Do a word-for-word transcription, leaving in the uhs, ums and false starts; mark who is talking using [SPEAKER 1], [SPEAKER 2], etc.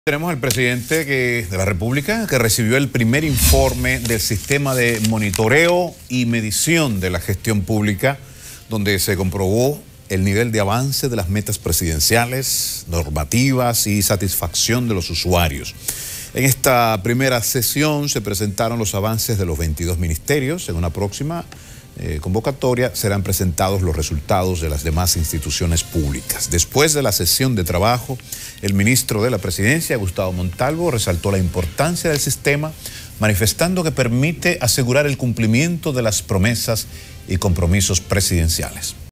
[SPEAKER 1] Tenemos al presidente que, de la República que recibió el primer informe del sistema de monitoreo y medición de la gestión pública, donde se comprobó el nivel de avance de las metas presidenciales, normativas y satisfacción de los usuarios. En esta primera sesión se presentaron los avances de los veintidós ministerios. En una próxima eh, convocatoria serán presentados los resultados de las demás instituciones públicas. Después de la sesión de trabajo, el ministro de la Presidencia, Gustavo Montalvo, resaltó la importancia del sistema, manifestando que permite asegurar el cumplimiento de las promesas y compromisos presidenciales.